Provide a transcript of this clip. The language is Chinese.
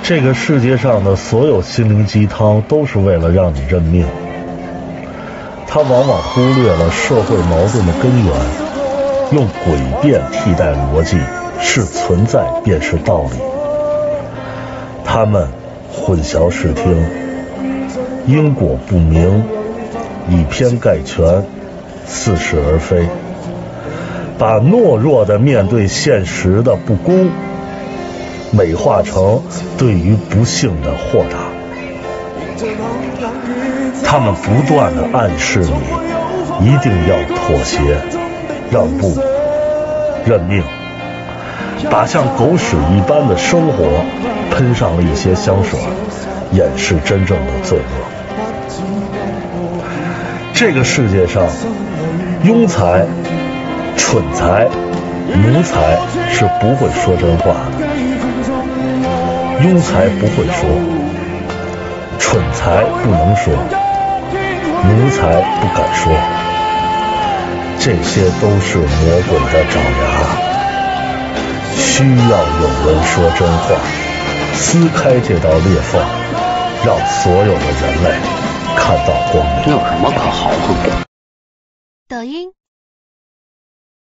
这个世界上的所有心灵鸡汤都是为了让你认命，它往往忽略了社会矛盾的根源，用诡辩替代逻辑，是存在便是道理。他们混淆视听，因果不明，以偏概全，似是而非，把懦弱的面对现实的不公美化成对于不幸的豁达。他们不断地暗示你一定要妥协、让步、认命，把像狗屎一般的生活喷上了一些香水，掩饰真正的罪恶。这个世界上，庸才、蠢才、奴才是不会说真话的。庸才不会说，蠢才不能说，奴才不敢说，这些都是魔鬼的爪牙。需要有人说真话，撕开这道裂缝，让所有的人类看到光明。 这有什么可豪横的？ 抖音